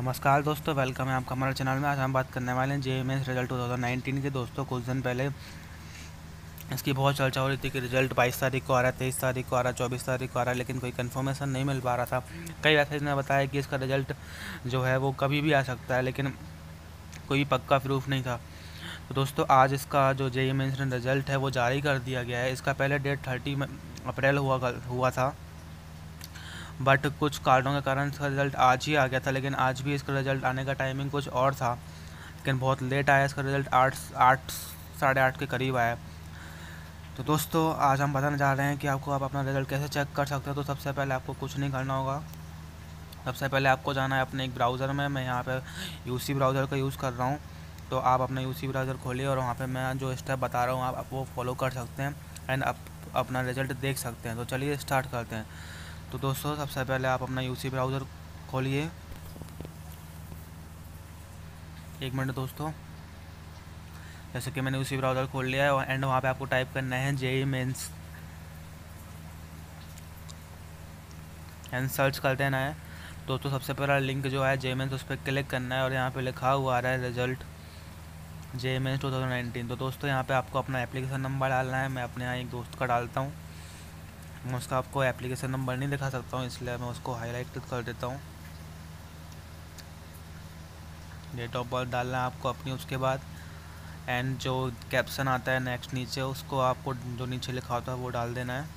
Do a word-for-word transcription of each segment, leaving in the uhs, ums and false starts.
नमस्कार दोस्तों, वेलकम है आपका हमारे चैनल में। आज हम बात करने वाले हैं जे मेंस रिजल्ट दो हज़ार उन्नीस के। दोस्तों कुछ दिन पहले इसकी बहुत चर्चा हो रही थी कि रिजल्ट बाईस तारीख को आ रहा है, तेईस तारीख को आ रहा है, चौबीस तारीख को आ रहा है, लेकिन कोई कंफर्मेशन नहीं मिल पा रहा था। कई वेबसाइट ने बताया कि इसका रिजल्ट जो है वो कभी भी आ सकता है, लेकिन कोई पक्का प्रूफ नहीं था। तो दोस्तों आज इसका जो जे मेंस रिजल्ट है वो जारी कर दिया गया है। इसका पहले डेट थर्टी अप्रैल हुआ हुआ था, बट कुछ कारणों के कारण इसका रिज़ल्ट आज ही आ गया था। लेकिन आज भी इसका रिज़ल्ट आने का टाइमिंग कुछ और था, लेकिन बहुत लेट आया। इसका रिज़ल्ट आठ आठ साढ़े आठ के करीब आया। तो दोस्तों आज हम बताने जा रहे हैं कि आपको आप अपना रिज़ल्ट कैसे चेक कर सकते हैं। तो सबसे पहले आपको कुछ नहीं करना होगा। सबसे पहले आपको जाना है अपने एक ब्राउज़र में। मैं यहाँ पर यूसी ब्राउज़र का यूज़ कर रहा हूँ, तो आप अपना यूसी ब्राउज़र खोलिए और वहाँ पर मैं जो स्टेप बता रहा हूँ आप वो फॉलो कर सकते हैं एंड आप अपना रिज़ल्ट देख सकते हैं। तो चलिए स्टार्ट करते हैं। तो दोस्तों सबसे पहले आप अपना यूसी ब्राउज़र खोलिए। एक मिनट दोस्तों, जैसे कि मैंने यूसी ब्राउज़र खोल लिया है एंड वहाँ पे आपको टाइप करना है जेई मेंस एंड सर्च कर देना है। दोस्तों सबसे पहला लिंक जो है जेई मेंस उस पर क्लिक करना है और यहाँ पे लिखा हुआ आ रहा है रिजल्ट जेई मेंस दो हज़ार उन्नीस। तो दोस्तों यहाँ पे आपको अपना एप्लीकेशन नंबर डालना है। मैं अपने यहाँ एक दोस्त का डालता हूँ। मैं उसका आपको एप्लीकेशन नंबर नहीं दिखा सकता हूँ, इसलिए मैं उसको हाईलाइट कर देता हूँ। डेट ऑफ बर्थ डालना है आपको अपनी, उसके बाद एंड जो कैप्शन आता है नेक्स्ट नीचे, उसको आपको जो नीचे लिखा होता है वो डाल देना है।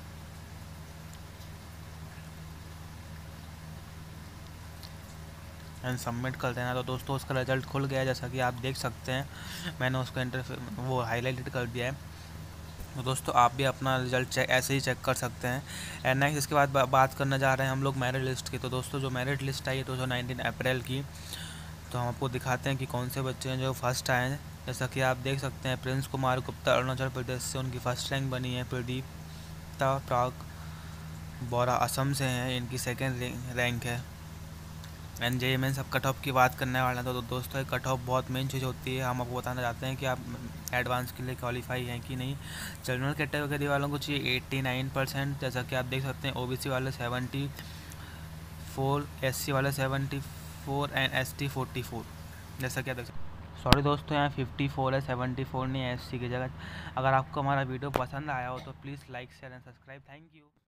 एंड सबमिट कर देना। तो दोस्तों उसका रिज़ल्ट खुल गया है, जैसा कि आप देख सकते हैं। मैंने उसको इंटरफे वो हाईलाइट कर दिया है। तो दोस्तों आप भी अपना रिज़ल्ट चेक ऐसे ही चेक कर सकते हैं। एंड नेक्स्ट इसके बाद बा, बात करने जा रहे हैं हम लोग मेरिट लिस्ट की। तो दोस्तों जो मेरिट लिस्ट आई है दो हज़ार उन्नीस अप्रैल की, तो हम आपको दिखाते हैं कि कौन से बच्चे हैं जो फर्स्ट आए हैं। जैसा कि आप देख सकते हैं, प्रिंस कुमार गुप्ता अरुणाचल प्रदेश से उनकी फ़र्स्ट रैंक बनी है। प्रदीप्ता प्राग बोरा असम से हैं, इनकी सेकेंड रैंक है। एंड जे मेंस सब कट ऑफ की बात करने वाले हैं। तो दोस्तों कट ऑफ बहुत मेन चीज़ होती है। हम आपको बताना चाहते हैं कि आप एडवांस के लिए क्वालिफाई हैं कि नहीं। जनरल कैटेगरी वालों को चाहिए नवासी परसेंट, जैसा कि आप देख सकते हैं। ओबीसी वाले सेवेंटी फोर, एससी वाले seventy four and ST forty four, जैसा कि आप देख सकते हैं। सॉरी दोस्तों, यहाँ फिफ्टी फोर है, सेवेंटी फोर नहीं है एससी की जगह। अगर आपको हमारा वीडियो पसंद आया हो तो please like share and subscribe. Thank you.